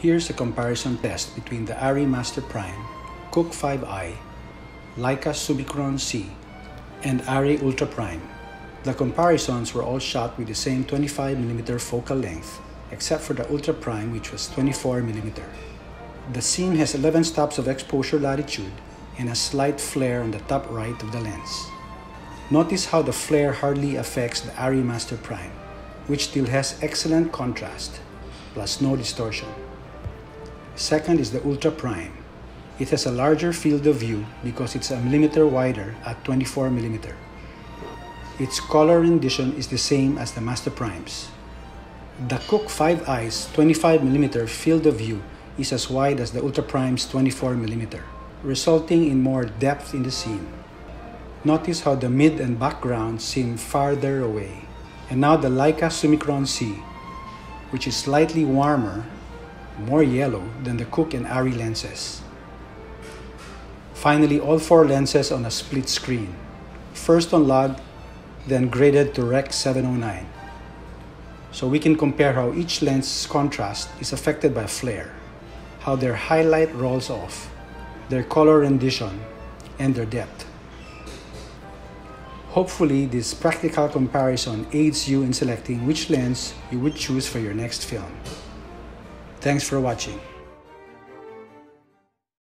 Here's a comparison test between the ARRI Master Prime, Cooke 5i, Leica Summicron C, and ARRI Ultra Prime. The comparisons were all shot with the same 25mm focal length, except for the Ultra Prime, which was 24mm. The scene has 11 stops of exposure latitude and a slight flare on the top right of the lens. Notice how the flare hardly affects the ARRI Master Prime, which still has excellent contrast, plus no distortion. Second is the Ultra Prime. It has a larger field of view because it's a millimeter wider at 24mm. Its color rendition is the same as the Master Primes. The Cooke 5i's 25mm field of view is as wide as the Ultra Prime's 24mm, resulting in more depth in the scene. Notice how the mid and background seem farther away. And now the Leica Summicron C, which is slightly warmer, more yellow than the Cooke and ARRI lenses. Finally, all four lenses on a split screen, first on log, then graded to Rec 709. So we can compare how each lens's contrast is affected by flare, how their highlight rolls off, their color rendition, and their depth. Hopefully, this practical comparison aids you in selecting which lens you would choose for your next film. Thanks for watching.